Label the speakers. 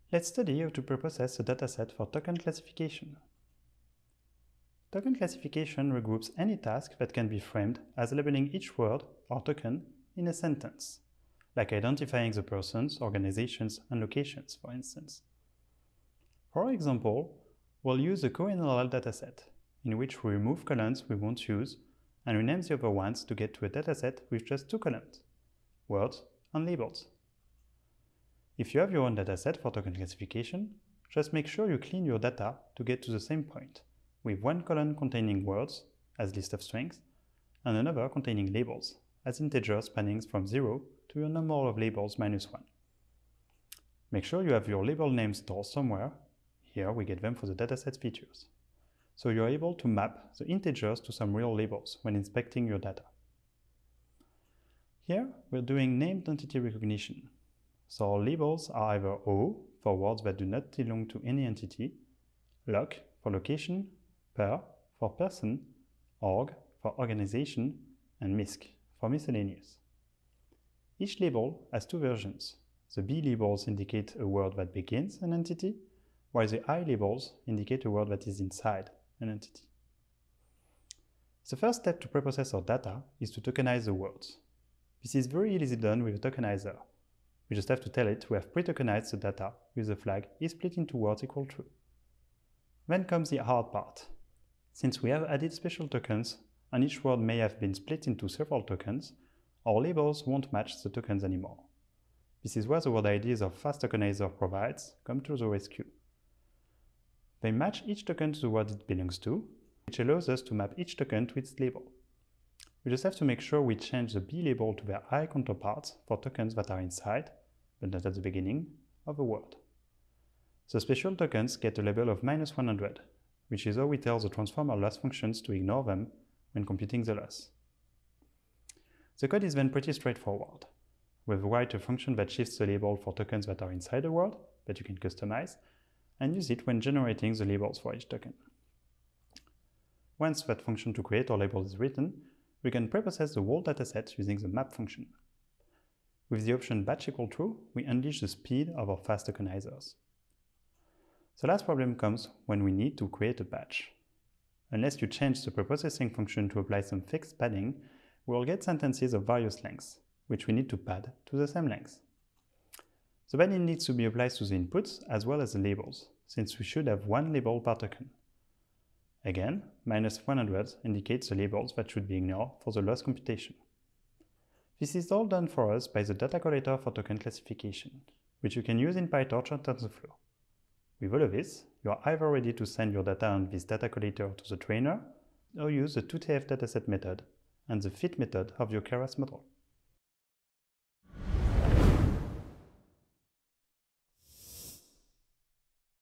Speaker 1: Let's study how to preprocess a dataset for token classification. Token classification regroups any task that can be framed as labeling each word or token in a sentence, like identifying the persons, organizations, and locations, for instance. For example, we'll use a co-NLL dataset, in which we remove columns we won't use and rename the other ones to get to a dataset with just two columns, words and labels. If you have your own dataset for token classification, just make sure you clean your data to get to the same point, with one column containing words as list of strings, and another containing labels as integers spanning from 0 to your number of labels -1. Make sure you have your label names stored somewhere. Here we get them for the dataset features. So you're able to map the integers to some real labels when inspecting your data. Here we're doing named entity recognition. So our labels are either O for words that do not belong to any entity, loc for location, per for person, org for organization, and misc for miscellaneous. Each label has two versions. The B labels indicate a word that begins an entity, while the I labels indicate a word that is inside an entity. The first step to preprocess our data is to tokenize the words. This is very easily done with a tokenizer. We just have to tell it we have pre-tokenized the data with the flag is split into words equal true. Then comes the hard part. Since we have added special tokens and each word may have been split into several tokens, our labels won't match the tokens anymore. This is where the word IDs of fast tokenizer provides come to the rescue. They match each token to the word it belongs to, which allows us to map each token to its label. We just have to make sure we change the B label to their I counterparts for tokens that are inside, but not at the beginning, of a word. The special tokens get a label of -100, which is how we tell the transformer loss functions to ignore them when computing the loss. The code is then pretty straightforward. We'll write a function that shifts the label for tokens that are inside a word, that you can customize, and use it when generating the labels for each token. Once that function to create our label is written, we can preprocess the whole dataset using the map function. With the option batch equal true, we unleash the speed of our fast tokenizers. The last problem comes when we need to create a batch. Unless you change the preprocessing function to apply some fixed padding, we will get sentences of various lengths, which we need to pad to the same length. The padding needs to be applied to the inputs as well as the labels, since we should have one label per token. Again, -100 indicates the labels that should be ignored for the loss computation. This is all done for us by the data collector for token classification, which you can use in PyTorch or TensorFlow. With all of this, you are either ready to send your data on this data collector to the trainer, or use the 2TF dataset method and the fit method of your Keras model.